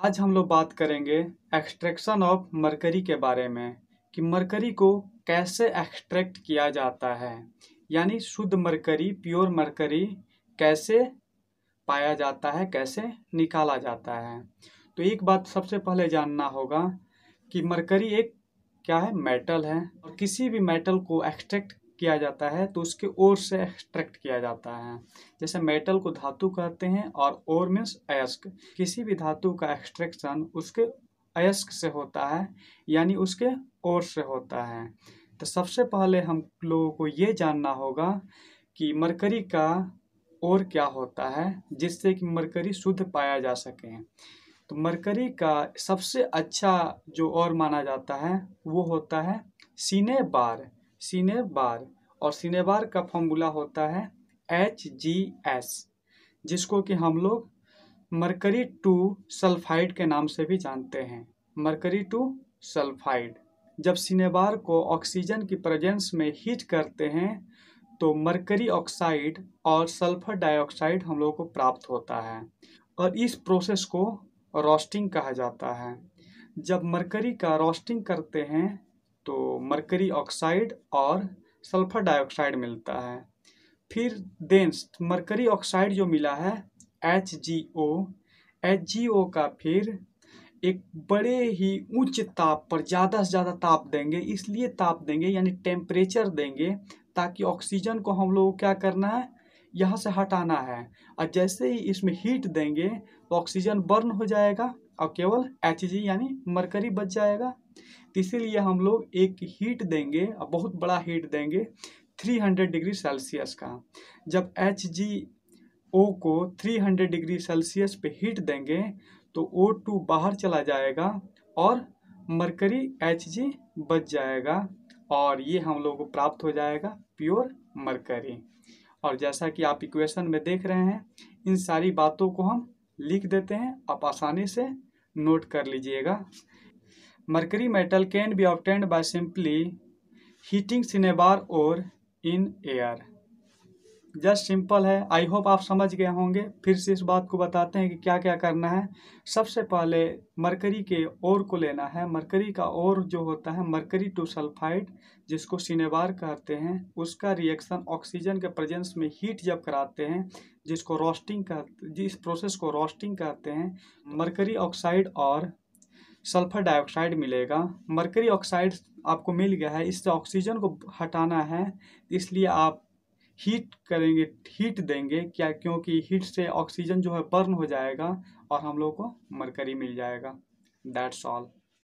आज हम लोग बात करेंगे एक्सट्रैक्शन ऑफ मरकरी के बारे में कि मरकरी को कैसे एक्सट्रैक्ट किया जाता है, यानी शुद्ध मरकरी, प्योर मरकरी कैसे पाया जाता है, कैसे निकाला जाता है। तो एक बात सबसे पहले जानना होगा कि मरकरी एक क्या है, मेटल है, और किसी भी मेटल को एक्सट्रैक्ट किया जाता है तो उसके ओर से एक्सट्रैक्ट किया जाता है। जैसे मेटल को धातु कहते हैं और ओर मीन्स अयस्क। किसी भी धातु का एक्सट्रैक्शन उसके अयस्क से होता है, यानी उसके ओर से होता है। तो सबसे पहले हम लोगों को ये जानना होगा कि मरकरी का ओर क्या होता है, जिससे कि मरकरी शुद्ध पाया जा सके। तो मरकरी का सबसे अच्छा जो और माना जाता है वो होता है सिनेबार। सिनेबार और सिनेबार का फॉर्मूला होता है HgS, जिसको कि हम लोग मरकरी 2 सल्फाइड के नाम से भी जानते हैं। Mercury 2 sulphide. जब सिनेबार को ऑक्सीजन की प्रेजेंस में हीट करते हैं तो मरकरी ऑक्साइड और सल्फर डाइऑक्साइड हम लोगों को प्राप्त होता है, और इस प्रोसेस को रोस्टिंग कहा जाता है। जब मरकरी का रोस्टिंग करते हैं तो मरकरी ऑक्साइड और सल्फर डाइऑक्साइड मिलता है। फिर देन मरकरी ऑक्साइड जो मिला है HgO, HgO का फिर एक बड़े ही उच्च ताप पर ज़्यादा से ज़्यादा ताप देंगे। इसलिए ताप देंगे यानी टेम्परेचर देंगे ताकि ऑक्सीजन को हम लोग क्या करना है, यहाँ से हटाना है। और जैसे ही इसमें हीट देंगे तो ऑक्सीजन बर्न हो जाएगा और केवल Hg यानी मरकरी बच जाएगा। तो इसीलिए हम लोग एक हीट देंगे और बहुत बड़ा हीट देंगे 300 डिग्री सेल्सियस का। जब HgO को 300 डिग्री सेल्सियस पे हीट देंगे तो O2 बाहर चला जाएगा और मरकरी Hg बच जाएगा, और ये हम लोग को प्राप्त हो जाएगा प्योर मरकरी। और जैसा कि आप इक्वेशन में देख रहे हैं, इन सारी बातों को हम लिख देते हैं, आप आसानी से नोट कर लीजिएगा। Mercury metal can be obtained by simply heating cinnabar और इन एयर। जस्ट सिंपल है। आई होप आप समझ गए होंगे। फिर से इस बात को बताते हैं कि क्या क्या करना है। सबसे पहले मरकरी के ओर को लेना है। मरकरी का ओर जो होता है मरकरी 2 सल्फाइड, जिसको सिनेबार कहते हैं, उसका रिएक्शन ऑक्सीजन के प्रेजेंस में हीट जब कराते हैं, जिसको रोस्टिंग कहते, जिस प्रोसेस को रोस्टिंग कहते हैं, मरकरी ऑक्साइड और सल्फर डाइऑक्साइड मिलेगा। मरकरी ऑक्साइड आपको मिल गया है, इससे ऑक्सीजन को हटाना है, इसलिए आप हीट करेंगे, हीट देंगे क्या, क्योंकि हीट से ऑक्सीजन जो है बर्न हो जाएगा और हम लोग को मरकरी मिल जाएगा। That's all.